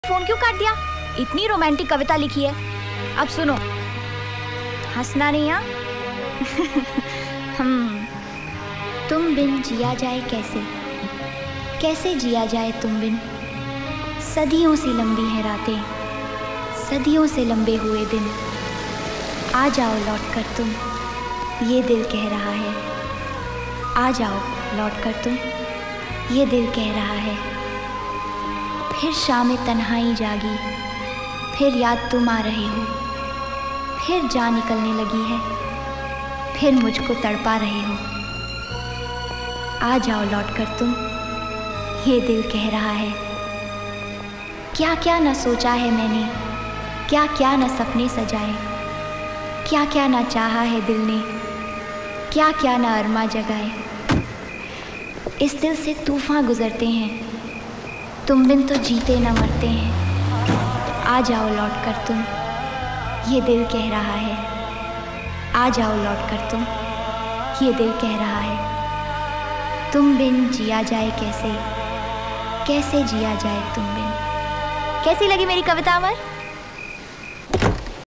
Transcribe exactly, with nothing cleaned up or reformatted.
Phone क्यों काट दिया? इतनी रोमांटिक कविता लिखी है। अब सुनो, हंसना नहीं। हाँ हम तुम बिन जिया जाए कैसे, कैसे जिया जाए तुम बिन। सदियों से लंबी है रातें, सदियों से लंबे हुए दिन। आ जाओ लौट कर तुम, ये दिल कह रहा है। आ जाओ लौट कर तुम, ये दिल कह रहा है। फिर शाम तन्हाई जागी, फिर याद तुम आ रहे हो। फिर जान निकलने लगी है, फिर मुझको तड़पा रहे हो। आ जाओ लौट कर तुम, ये दिल कह रहा है। क्या क्या न सोचा है मैंने, क्या क्या न सपने सजाए। क्या क्या न चाहा है दिल ने, क्या क्या न अरमा जगाए। इस दिल से तूफान गुजरते हैं, तुम बिन तो जीते न मरते हैं। आ जाओ लौट कर तुम, ये दिल कह रहा है। आ जाओ लौट कर तुम, ये दिल कह रहा है। तुम बिन जिया जाए कैसे, कैसे जिया जाए तुम बिन। कैसी लगी मेरी कविता अमर?